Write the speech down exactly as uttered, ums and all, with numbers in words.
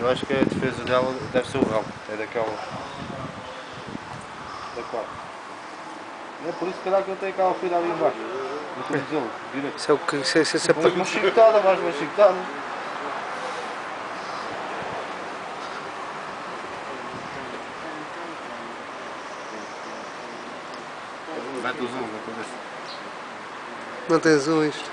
Eu acho que a defesa dela deve ser o rabo. É daquela. Da quatro. É por isso que calhar que eu tenho aquela ferida ali embaixo. No tornozelo, direito. Isso é o que. Isso é, isso é, Mais uma chicotada, mais uma chicotada. Mete o zoom na cabeça. Não tem zoom isto.